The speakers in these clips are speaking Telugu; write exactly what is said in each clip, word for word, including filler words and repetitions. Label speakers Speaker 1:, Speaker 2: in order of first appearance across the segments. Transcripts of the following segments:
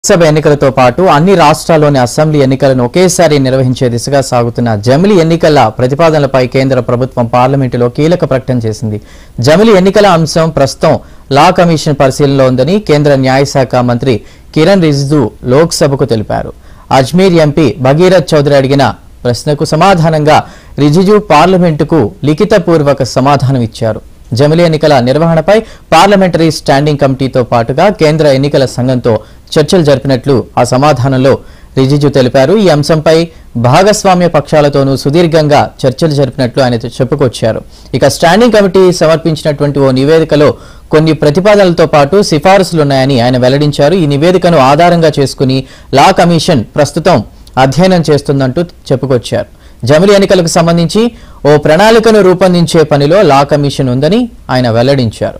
Speaker 1: లోక్సభ ఎన్నికలతో పాటు అన్ని రాష్ట్రాల్లోని అసెంబ్లీ ఎన్నికలను ఒకేసారి నిర్వహించే దిశగా సాగుతున్న జమిలి ఎన్నికల ప్రతిపాదనలపై కేంద్ర ప్రభుత్వం పార్లమెంటులో కీలక ప్రకటన చేసింది. జమిలి ఎన్నికల అంశం ప్రస్తుతం లా కమిషన్ పరిశీలనలో ఉందని కేంద్ర న్యాయశాఖ మంత్రి కిరణ్ రిజిజు లోక్సభకు తెలిపారు. అజ్మీర్ ఎంపీ భగీరథ్ చౌదరి అడిగిన ప్రశ్నకు సమాధానంగా రిజిజు పార్లమెంటుకు లిఖితపూర్వక సమాధానం ఇచ్చారు. జమిలి ఎన్నికల నిర్వహణపై పార్లమెంటరీ స్టాండింగ్ కమిటీతో పాటుగా కేంద్ర ఎన్నికల సంఘంతో చర్చలు జరిపినట్లు ఆ సమాధానంలో రిజిజు తెలిపారు. ఈ అంశంపై భాగస్వామ్య పక్షాలతోనూ సుదీర్ఘంగా చర్చలు జరిపినట్లు ఆయన చెప్పుకొచ్చారు. ఇక స్టాండింగ్ కమిటీ సమర్పించినటువంటి ఓ నివేదికలో కొన్ని ప్రతిపాదనలతో పాటు సిఫారసులున్నాయని ఆయన వెల్లడించారు. ఈ నివేదికను ఆధారంగా చేసుకుని లా కమిషన్ ప్రస్తుతం అధ్యయనం చేస్తుందంటూ చెప్పుకొచ్చారు. జమిలి ఎన్నికలకు సంబంధించి ఓ ప్రణాళికను రూపొందించే పనిలో లా కమిషన్ ఉందని ఆయన వెల్లడించారు.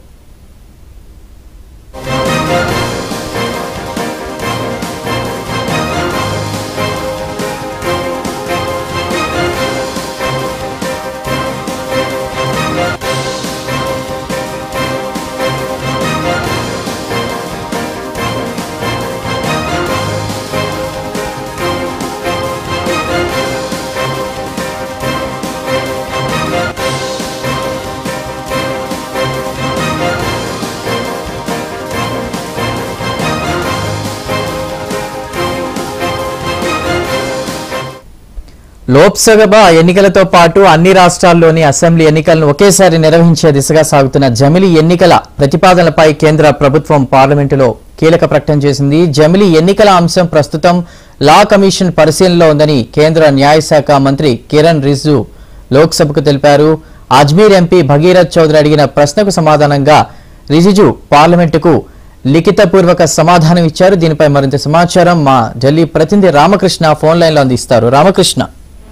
Speaker 1: లోక్సభ ఎన్నికలతో పాటు అన్ని రాష్ట్రాల్లోని అసెంబ్లీ ఎన్నికలను ఒకేసారి నిర్వహించే దిశగా సాగుతున్న జమిలి ఎన్నికల ప్రతిపాదనలపై కేంద్ర ప్రభుత్వం పార్లమెంటులో కీలక ప్రకటన చేసింది. జమిలి ఎన్నికల అంశం ప్రస్తుతం లా కమిషన్ పరిశీలనలో ఉందని కేంద్ర న్యాయశాఖ మంత్రి కిరణ్ రిజిజు లోక్సభకు తెలిపారు. అజ్మీర్ ఎంపీ భగీరథ్ చౌదరి అడిగిన ప్రశ్నకు సమాధానంగా రిజిజు పార్లమెంటుకు లిఖితపూర్వక సమాధానం ఇచ్చారు. దీనిపై మరింత సమాచారం మా ఢిల్లీ ప్రతినిధి రామకృష్ణ ఫోన్ లైన్ లో అందిస్తారు. రామకృష్ణ,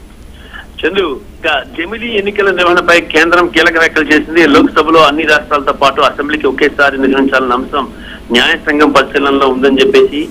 Speaker 2: చందు, జమిలి ఎన్నికల నిర్వహణపై కేంద్రం కీలక వ్యాఖ్యలు చేసింది. లోక్సభలో అన్ని రాష్ట్రాలతో పాటు అసెంబ్లీకి ఒకేసారి నిర్వహించాలన్న అంశం న్యాయ సంఘం పరిశీలనలో ఉందని చెప్పేసి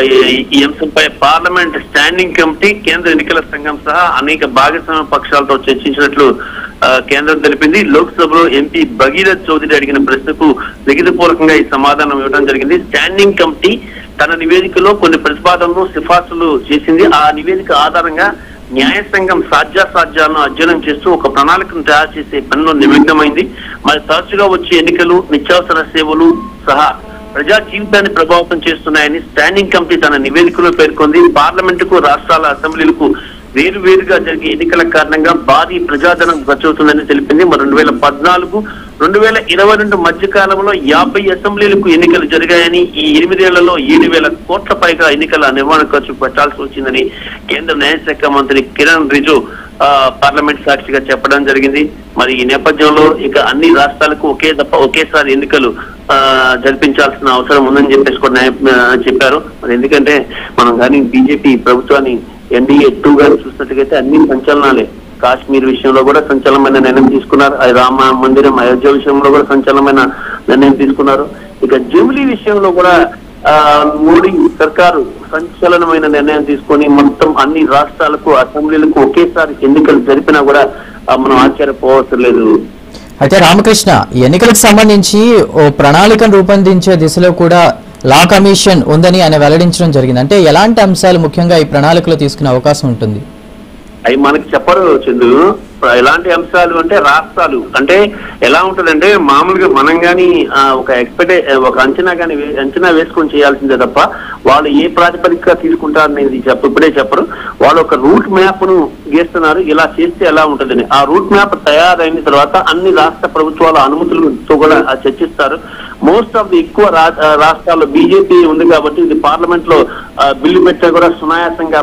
Speaker 2: ఈ అంశంపై పార్లమెంట్ స్టాండింగ్ కమిటీ, కేంద్ర ఎన్నికల సంఘం సహా అనేక భాగస్వామ్య పక్షాలతో చర్చించినట్లు కేంద్రం తెలిపింది. లోక్సభలో ఎంపీ భగీరథ్ చౌదరి అడిగిన ప్రశ్నకు లిఖితపూర్వకంగా ఈ సమాధానం ఇవ్వడం జరిగింది. స్టాండింగ్ కమిటీ తన నివేదికలో కొన్ని ప్రతిపాదనలు సిఫార్సులు చేసింది. ఆ నివేదిక ఆధారంగా న్యాయ సంఘం సాధ్యాసాధ్యాలను అధ్యయనం చేస్తూ ఒక ప్రణాళికను తయారు చేసే పనిలో నిమగ్నమైంది. మరి తరచుగా వచ్చే ఎన్నికలు, నిత్యావసర సేవలు సహా ప్రజా జీవితాన్ని ప్రభావితం చేస్తున్నాయని స్టాండింగ్ కమిటీ తన నివేదికలో పేర్కొంది. పార్లమెంటుకు, రాష్ట్రాల అసెంబ్లీలకు వేరు వేరుగా జరిగే ఎన్నికల కారణంగా భారీ ప్రజాధనం ఖర్చవుతుందని తెలిపింది. మరి రెండు వేల పద్నాలుగు రెండు వేల ఇరవై రెండు మధ్య కాలంలో యాభై అసెంబ్లీలకు ఎన్నికలు జరిగాయని, ఈ ఎనిమిదేళ్లలో ఏడు వేల కోట్ల పైగా ఎన్నికల నిర్వహణ ఖర్చు పెట్టాల్సి వచ్చిందని కేంద్ర న్యాయశాఖ మంత్రి కిరణ్ రిజిజు పార్లమెంట్ సాక్షిగా చెప్పడం జరిగింది. మరి ఈ నేపథ్యంలో ఇక అన్ని రాష్ట్రాలకు ఒకే తప్ప ఒకేసారి ఎన్నికలు ఆ జరిపించాల్సిన అవసరం ఉందని చెప్పేసి కూడా చెప్పారు. మరి ఎందుకంటే మనం కానీ బీజేపీ ప్రభుత్వాన్ని ఎన్డీఏ టూ గాని చూసినట్టుగైతే అన్ని సంచలనాలే. కాశ్మీర్ విషయంలో కూడా సంచలనమైన నిర్ణయం తీసుకున్నారు. రామ మందిరం అయోధ్య విషయంలో కూడా సంచలనమైన నిర్ణయం తీసుకున్నారు. ఇక జమిలి విషయంలో కూడా ఆ మోడీ సర్కారు సంచలనమైన నిర్ణయం తీసుకొని మొత్తం అన్ని రాష్ట్రాలకు, అసెంబ్లీలకు ఒకేసారి ఎన్నికలు జరిపినా కూడా మనం ఆశ్చర్యపోవసరం లేదు.
Speaker 1: అయితే రామకృష్ణ, ఈ ఎన్నికలకు సంబంధించి ఓ ప్రణాళికను రూపొందించే దిశలో కూడా లా కమిషన్ ఉందని ఆయన వెల్లడించడం జరిగింది. అంటే ఎలాంటి అంశాలు ముఖ్యంగా ఈ ప్రణాళికలో తీసుకునే అవకాశం ఉంటుంది?
Speaker 2: అవి మనకి చెప్పరు చందు. ఎలాంటి అంశాలు అంటే రాష్ట్రాలు అంటే ఎలా ఉంటుందంటే మామూలుగా మనం గాని ఒక ఎక్స్పెక్ట్ ఒక అంచనా గాని అంచనా వేసుకొని చేయాల్సిందే తప్ప వాళ్ళు ఏ ప్రాతిపదికగా తీసుకుంటారనేది చెప్ప ఇప్పుడే చెప్పరు. వాళ్ళు ఒక రూట్ మ్యాప్ ను గీస్తున్నారు, ఇలా చేస్తే ఎలా ఉంటుందని. ఆ రూట్ మ్యాప్ తయారైన తర్వాత అన్ని రాష్ట్ర ప్రభుత్వాల అనుమతులతో కూడా చర్చిస్తారు. మోస్ట్ ఆఫ్ ది ఎక్కువ రాష్ట్రాల్లో బీజేపీ ఉంది కాబట్టి ఇది పార్లమెంట్ లో బిల్లు పెట్టా కూడా సునాయాసంగా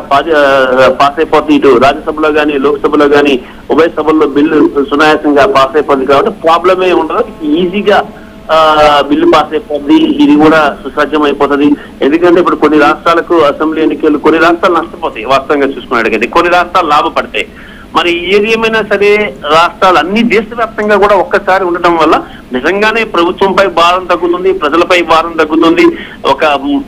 Speaker 2: పాస్ అయిపోతుంది. ఇటు రాజ్యసభలో గానీ, లోక్సభలో గానీ, ఉభయ సభల్లో బిల్లు సునాయాసంగా పాస్ అయిపోతుంది కాబట్టి ప్రాబ్లమే ఉండదు. ఈజీగా ఆ బిల్లు పాస్ అయిపోతుంది. ఇది కూడా సుసాధ్యం అయిపోతుంది. ఎందుకంటే ఇప్పుడు కొన్ని రాష్ట్రాలకు అసెంబ్లీ ఎన్నికలు, కొన్ని రాష్ట్రాలు నష్టపోతాయి వాస్తవంగా చూసుకున్నట్టుగైతే, కొన్ని రాష్ట్రాలు లాభపడతాయి. మరి ఏది ఏమైనా సరే రాష్ట్రాలు అన్ని దేశవ్యాప్తంగా కూడా ఒక్కసారి ఉండటం వల్ల నిజంగానే ప్రభుత్వంపై భారం తగ్గుతుంది, ప్రజలపై భారం తగ్గుతుంది, ఒక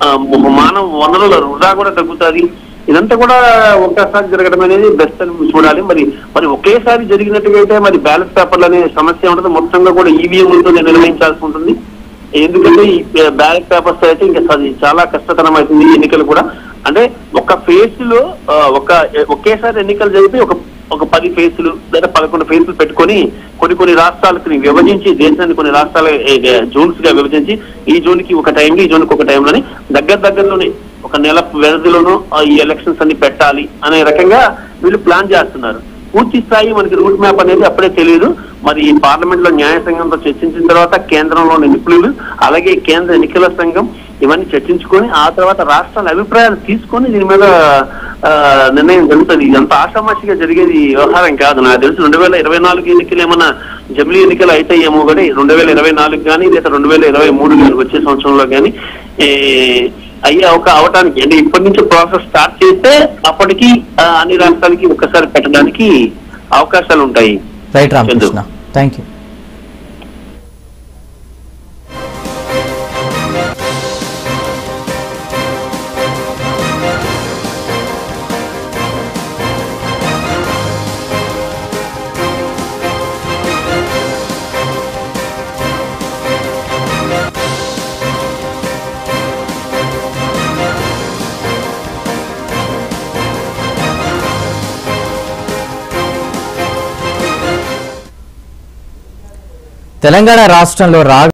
Speaker 2: మానవ వనరుల వృధా కూడా తగ్గుతుంది. ఇదంతా కూడా ఒక్కసారి జరగడం అనేది బెస్ట్ అని చూడాలి. మరి మరి ఒకేసారి జరిగినట్టుగా అయితే మరి బ్యాలెట్ పేపర్లు అనే సమస్య ఉంటుంది. మొత్తంగా కూడా ఈవీఎంలతో నిర్వహించాల్సి ఉంటుంది. ఎందుకంటే ఈ బ్యాలెట్ పేపర్స్ అయితే ఇంకా అది చాలా కష్టతరం అవుతుంది ఎన్నికలు కూడా. అంటే ఒక ఫేజ్ లో ఒక ఒకేసారి ఎన్నికలు జరిపి ఒక ఒక పది ఫేసులు లేదా పదకొండు ఫేసులు పెట్టుకొని కొన్ని కొన్ని రాష్ట్రాలకు విభజించి దేశాన్ని కొన్ని రాష్ట్రాల జోన్స్ గా విభజించి ఈ జోన్ కి ఒక టైంలో ఈ జోన్ కి ఒక టైంలోని దగ్గర దగ్గరలోనే ఒక నెల వ్యవధిలోనూ ఈ ఎలక్షన్స్ అన్ని పెట్టాలి అనే రకంగా వీళ్ళు ప్లాన్ చేస్తున్నారు. పూర్తి స్థాయి మనకి రూట్ మ్యాప్ అనేది అప్పుడే తెలియదు. మరి ఈ పార్లమెంట్ లో న్యాయ సంఘంతో చర్చించిన తర్వాత కేంద్రంలోని నిపుణులు అలాగే కేంద్ర ఎన్నికల సంఘం ఇవన్నీ చర్చించుకొని ఆ తర్వాత రాష్ట్రాల అభిప్రాయాలు తీసుకొని దీని మీద నిర్ణయం జరుగుతుంది. ఇదంతా ఆషామాషిగా జరిగేది వ్యవహారం కాదు. నాకు తెలిసి రెండు వేల ఇరవై నాలుగు ఎన్నికలు ఏమన్నా జమిలీ ఎన్నికలు అయితాయేమో కానీ రెండు వేల ఇరవై నాలుగు కానీ లేదా రెండు వేల ఇరవై మూడు కానీ వచ్చే సంవత్సరంలో కానీ అయ్యే ఒక అవటానికి అంటే ఇప్పటి నుంచి ప్రాసెస్ స్టార్ట్ చేస్తే అప్పటికి అన్ని రాష్ట్రాలకి ఒక్కసారి పెట్టడానికి అవకాశాలు ఉంటాయి.
Speaker 1: Right Ramakrishna, thank you. Telangana రాష్ట్రంలో రా